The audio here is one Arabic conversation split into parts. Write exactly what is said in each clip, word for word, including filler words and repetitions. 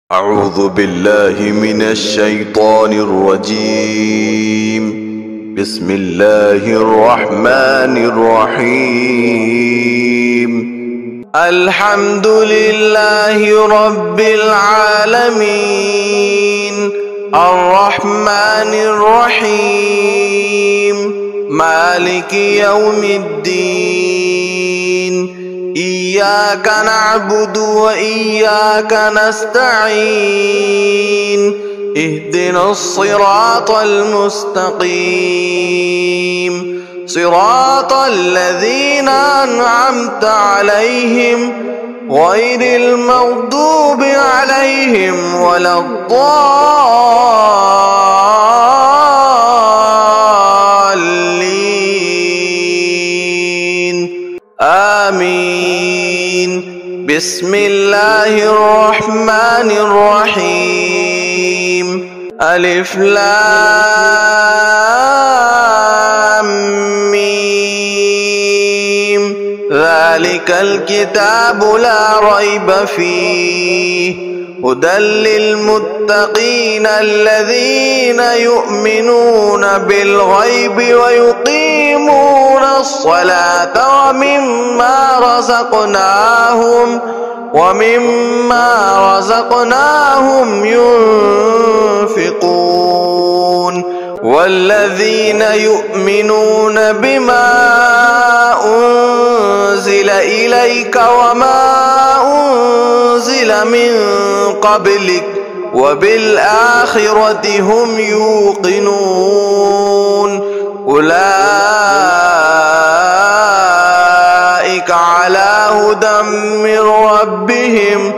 أعوذ بالله من الشيطان الرجيم. بسم الله الرحمن الرحيم. الحمد لله رب العالمين الرحمن الرحيم مالك يوم الدين. إياك نعبد وإياك نستعين. اهدنا الصراط المستقيم صراط الذين أنعمت عليهم غير المغضوب عليهم ولا الضالين آمين. بسم الله الرحمن الرحيم. ألف لام ميم. ذلك الكتاب لا ريب فيه هدى للمتقين الذين يؤمنون بالغيب ويقيمون الصلاة ومما رزقناهم ومما رزقناهم ينفقون. والذين يؤمنون بما أنزل إليك وما أنزل من قبلك وبالآخرة هم يوقنون. أولئك على هدى من ربهم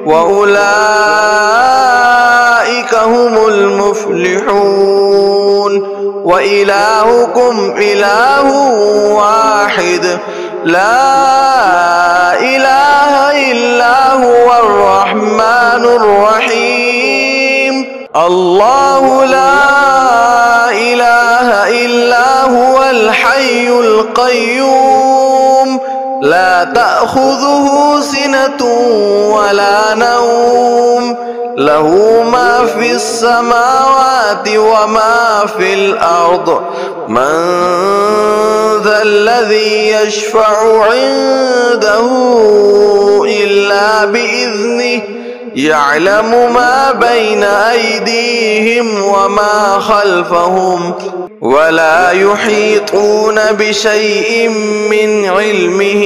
وأولئك هم المفلحون. وإلهكم إله واحد لا إله إلا هو الرحمن الرحيم. الله لا إله إلا هو الحي القيوم لا تأخذه سنة ولا نوم له ما في السماوات وما في الأرض. من ذا الذي يشفع عنده إلا بإذنه يعلم ما بين أيديهم وما خلفهم ولا يحيطون بشيء من علمه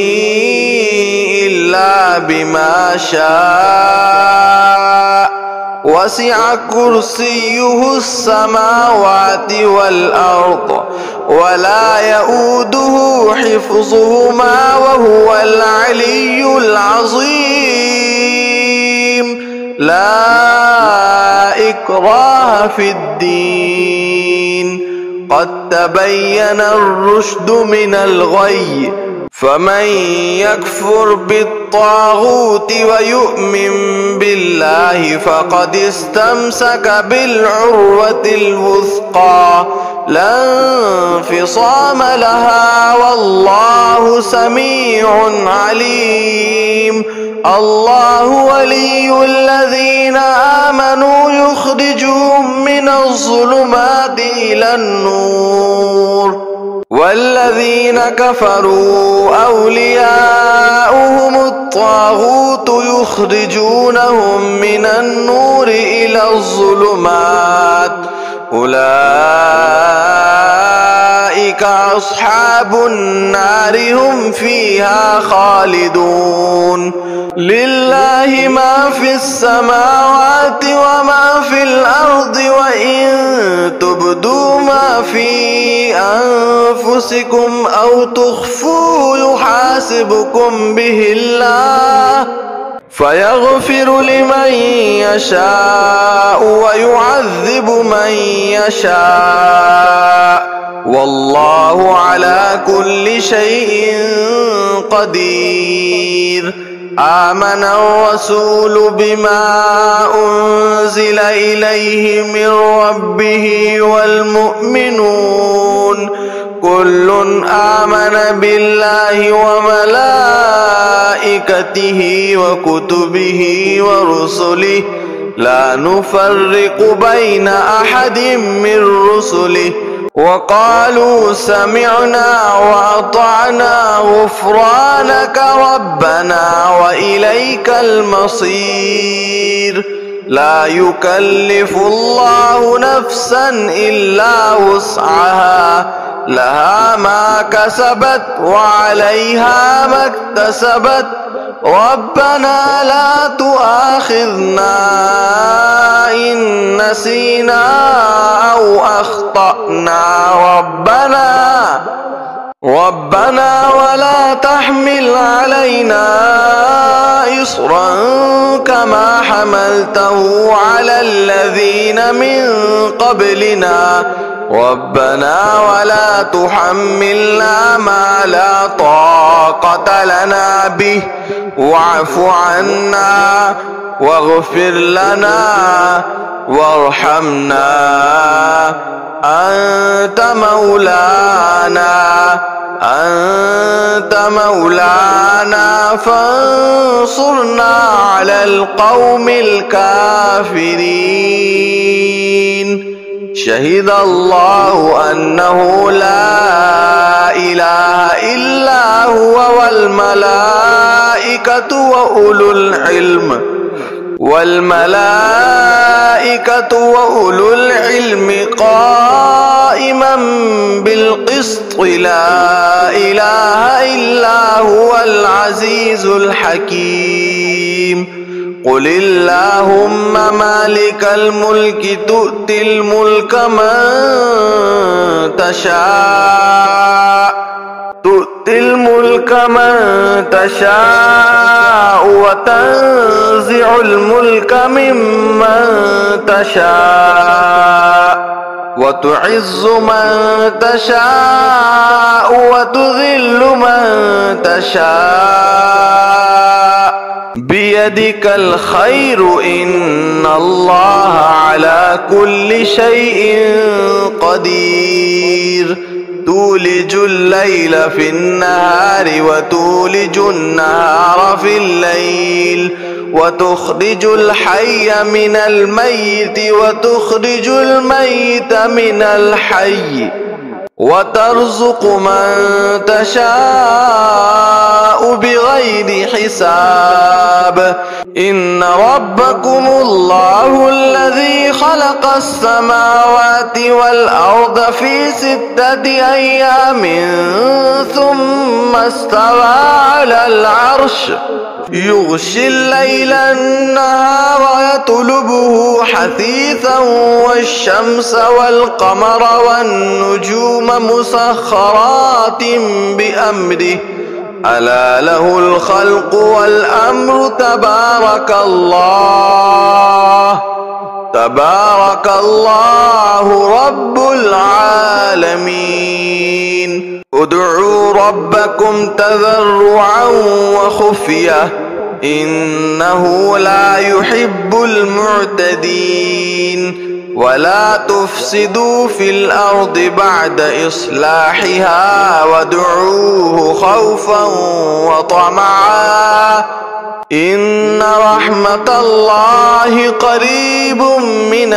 إلا بما شاء. وسع كرسيه السماوات والأرض ولا يؤوده حفظهما وهو العلي العظيم. لا إكراه في الدين قد تبين الرشد من الغي. فمن يكفر بالطاغوت ويؤمن بالله فقد استمسك بالعروة الوثقى لا انفصام لها والله سميع عليم. الله ولي الذين آمنوا يخرجهم من الظلمات إلى النور والذين كفروا أولياؤهم الطاغوت يخرجونهم من النور إلى الظلمات. أولئك أصحاب النار هم فيها خالدون. لله ما في السماوات وما في الأرض وإن تبدوا ما في أنفسكم أو تخفوه يحاسبكم به الله فيغفر لمن يشاء ويعذب من يشاء والله على كل شيء قدير. آمن الرسول بما أنزل إليه من ربه والمؤمنون كل آمن بالله وملائكته وكتبه ورسله لا نفرق بين أحد من رسله وقالوا سمعنا وأطعنا غفرانك ربنا وإليك المصير. لا يكلف الله نفسا إلا وسعها لها ما كسبت وعليها ما اكتسبت ربنا لا تؤاخذنا إن نسينا أو أخطأنا ربنا ربنا ولا تحمل علينا إصرا كما حملته على الذين من قبلنا ربنا ولا تحملنا ما لا طاقة لنا به واعف عنا واغفر لنا وارحمنا أنت مولانا أنت مولانا فانصرنا على القوم الكافرين. شهد الله أنه لا إله إلا هو والملائكة وأولو العلم والملائكة وأولو العلم قائما بالقسط لا إله إلا هو العزيز الحكيم. قل اللهم مالك الملك تؤتي الملك من تشاء تؤتي الملك من تشاء وتنزع الملك ممن تشاء وتعز من تشاء وتذل من تشاء بيدك الخير إن الله على كل شيء قدير. تولج الليل في النهار وتولج النهار في الليل وتخرج الحي من الميت وتخرج الميت من الحي وترزق من تشاء بغير حساب. إن ربكم الله الذي خلق السماوات والأرض في ستة أيام ثم استوى على العرش يغشي الليل النهار يطلبه حثيثا والشمس والقمر والنجوم مسخرات بأمره ألا له الخلق والأمر تبارك الله تبارك الله رب العالمين. ادعوا ربكم تضرعا وخفية إنه لا يحب المعتدين. ولا تفسدوا في الأرض بعد إصلاحها وادعوه خوفا وطمعا إن رحمة الله قريب من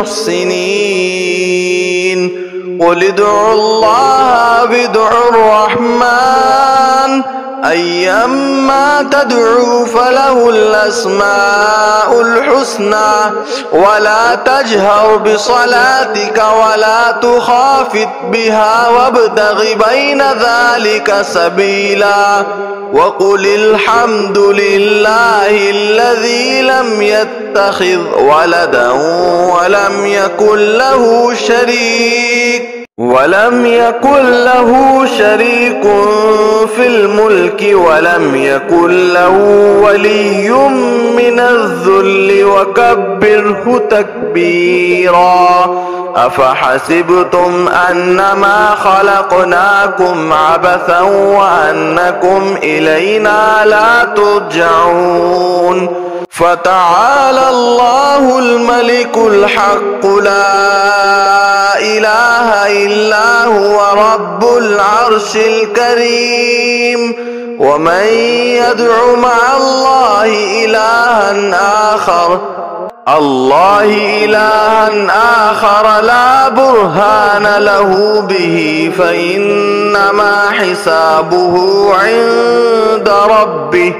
المحسنين. قل ادعوا الله بدعوا الرحمن أيما تدعوا فله الأسماء الحسنى ولا تجهر بصلاتك ولا تخافت بها وابتغ بين ذلك سبيلا وقل الحمد لله الذي لم يتخذ ولدا ولم يكن له شريك ولم يكن له شريك في الملك ولم يكن له ولي من الذل وكبره تكبيرا. أفحسبتم أنما خلقناكم عبثا وأنكم إلينا لا ترجعون. فتعالى الله الملك الحق لا إله إلا هو رب العرش الكريم. ومن يدع مع الله إلها آخر الله إلها آخر لا برهان له به فإنما حسابه عند ربه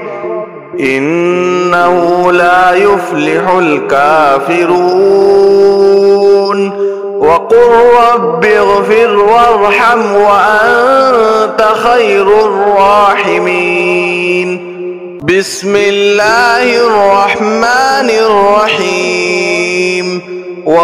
إنه لا يفلح الكافرون وقل رب اغفر وارحم وأنت خير الراحمين بسم الله الرحمن الرحيم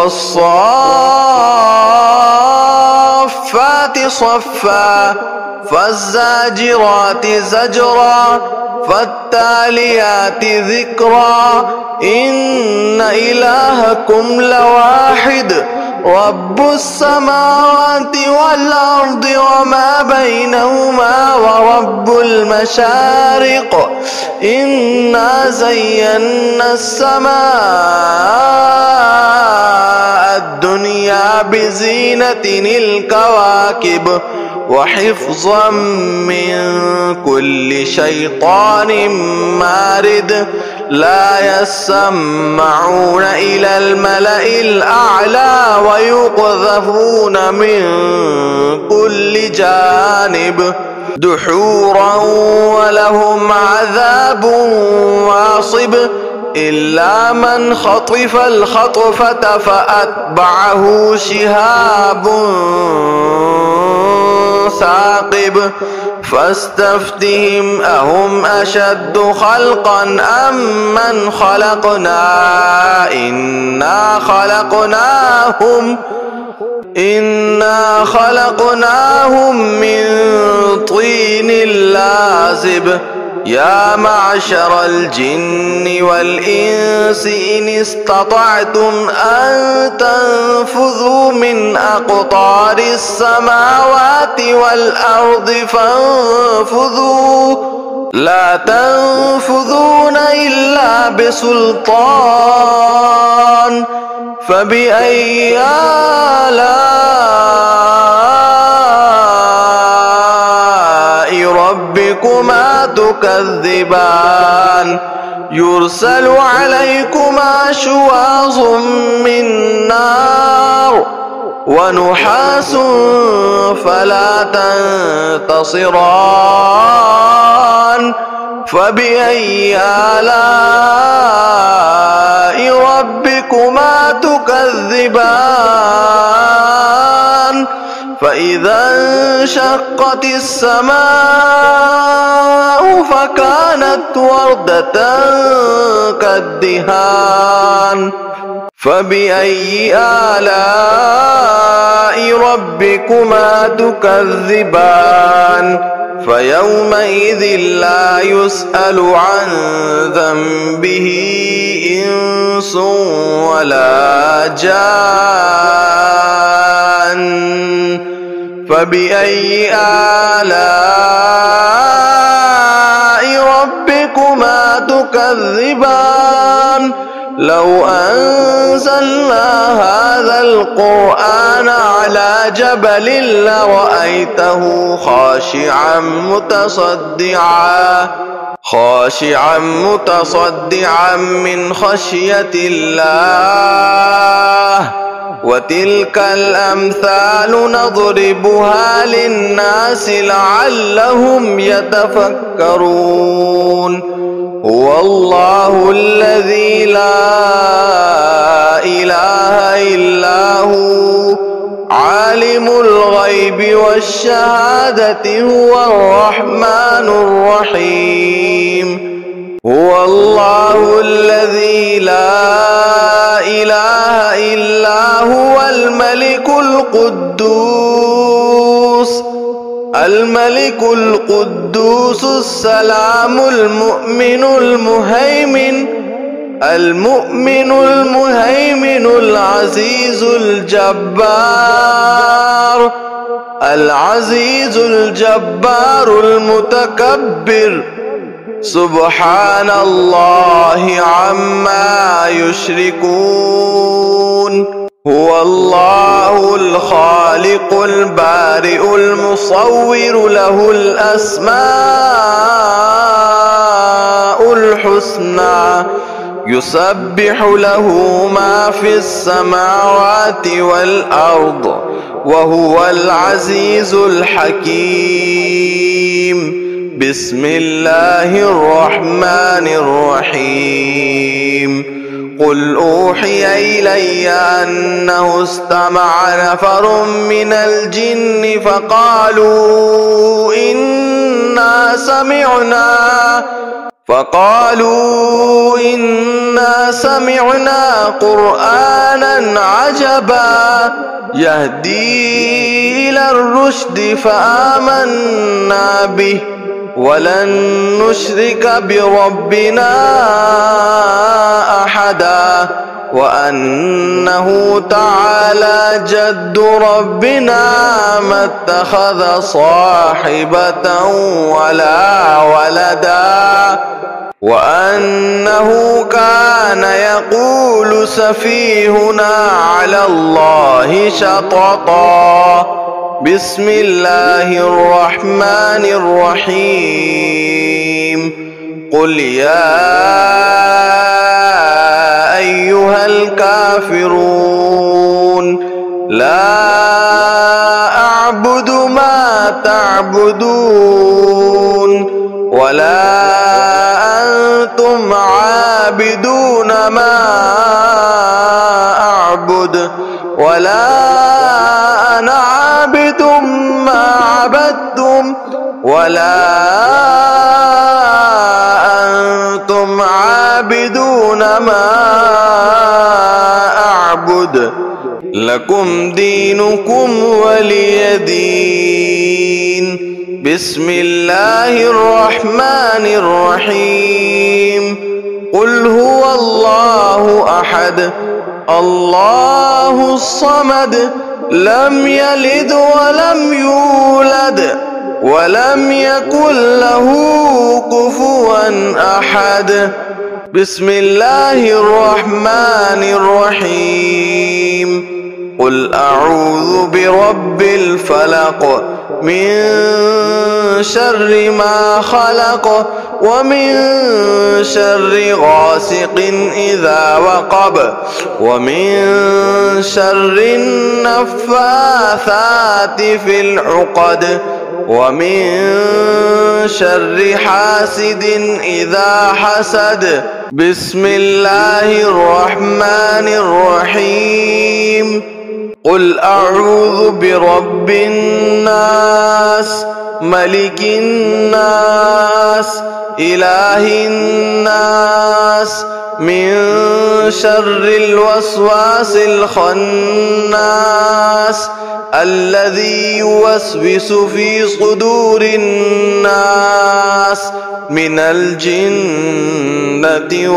والصافات صفا فالزاجرات زجرا فالتاليات ذكرا إن إلهكم لواحد رب السماوات والأرض وما بينهما ورب المشارق إنا زينا السماء الدنيا بزينة الكواكب وحفظا من كل شيطان مارد لا يسمعون إلى الملأ الأعلى ويقذفون من كل جانب دحورا ولهم عذاب واصب إلا من خطف الخطفة فأتبعه شهاب ثاقب فاستفتهم أهم أشد خلقا أم من خلقنا إنا خلقناهم إنا خلقناهم من طين لازب يا معشر الجن والإنس إن استطعتم أن تنفذوا من أقطار السماوات والأرض فانفذوا لا تنفذون إلا بسلطان فبأي آلاء ربكما تكذبان يرسل عليكما شواظ من نار ونحاس فلا تنتصران فبأي آلاء ربكما تكذبان فإذا انشقت السماء فكانت وردة كالدهان فبأي آلاء ربكما تكذبان فيومئذ لا يسأل عن ذنبه إنس ولا جان فبأي آلاء ربكما تكذبان لو أنزلنا هذا القرآن على جبل لرأيته خاشعا متصدعا خاشعا متصدعا من خشية الله وتلك الأمثال نضربها للناس لعلهم يتفكرون هو الله الذي لا إله إلا هو عالم الغيب والشهادة هو الرحمن الرحيم هو الله الذي لا إله إلا هو الملك القدوس الملك القدوس السلام المؤمن المهيمن المؤمن المهيمن العزيز الجبار العزيز الجبار المتكبر سبحان الله عما يشركون هو الله الخالق البارئ المصور له الأسماء الحسنى يسبح له ما في السماوات والأرض وهو العزيز الحكيم. بسم الله الرحمن الرحيم. قل أوحي إلي أنه استمع نفر من الجن فقالوا إنا سمعنا فقالوا إنا سمعنا قرآنا عجبا يهدي إلى الرشد فآمنا به ولن نشرك بربنا أحدا وأنه تعالى جد ربنا ما اتخذ صاحبة ولا ولدا وأنه كان يقول سفيهنا على الله شططا. بسم الله الرحمن الرحيم. قل يا أيها الكافرون لا أعبد ما تعبدون ولا أنتم عابدون ما أعبد ولا أنا عابد ما عبدتم ولا أنتم عابدون ما أعبد لكم دينكم ولي دين. بسم الله الرحمن الرحيم. قل هو الله أحد الله الصمد لم يلد ولم يولد ولم يكن له كفوا أحد. بسم الله الرحمن الرحيم. قل أعوذ برب الفلق من شر ما خلق ومن شر غاسق إذا وقب ومن شر النفاثات في العقد ومن شر حاسد إذا حسد. بسم الله الرحمن الرحيم. قل أعوذ برب الناس ملك الناس إله الناس من شر الوسواس الخناس الذي يوسوس في صدور الناس من الجنة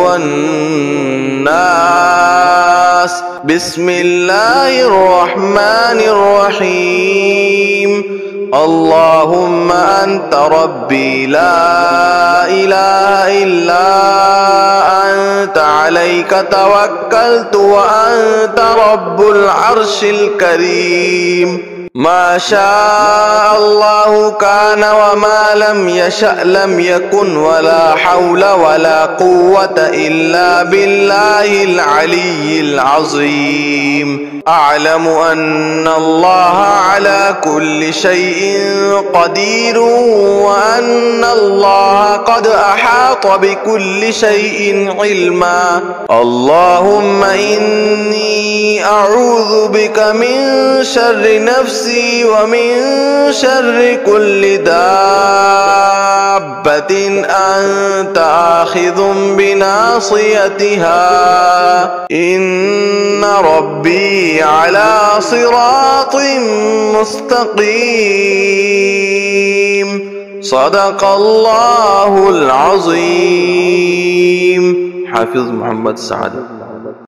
والناس. بسم الله الرحمن الرحيم. اللهم أنت ربي لا إله إلا أنت عليك توكلت وأنت رب العرش الكريم. ما شاء الله كان وما لم يشأ لم يكن ولا حول ولا قوة إلا بالله العلي العظيم. أعلم أن الله على كل شيء قدير وأن الله قد أحاط بكل شيء علما. اللهم إني أعوذ بك من شر نفسي ومن شر كل دابة أنت آخذ بناصيتها إن ربي على صراط مستقيم. صدق الله العظيم. حافظ محمد سعد.